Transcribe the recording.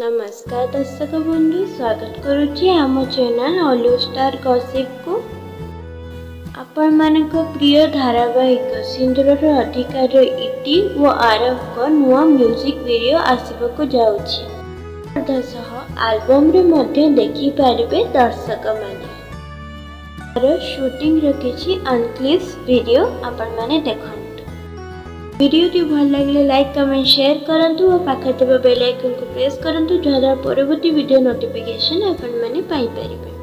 नमस्कार दर्शक बंधु, स्वागत करुच्ची आम चैनल हॉलीवुड स्टार गॉसिप को। आपण मानक प्रिय धारावाहिक सिंदूरर अधिकार इति व आरव को नुआ म्यूजिक वीडियो आसिबको जाउछि। एल्बम रे मध्य देखि पारिबे दर्शक माने शूटिंग रखिछि अनक्लिप्स वीडियो आपण माने देखंतु। वीडियो टी भल लगे लाइक कमेंट शेयर करंतु और पाखे बेल आइकन को प्रेस करंतु जहाँ परवर्ती वीडियो नोटिफिकेशन आपण माने पाई परिबे।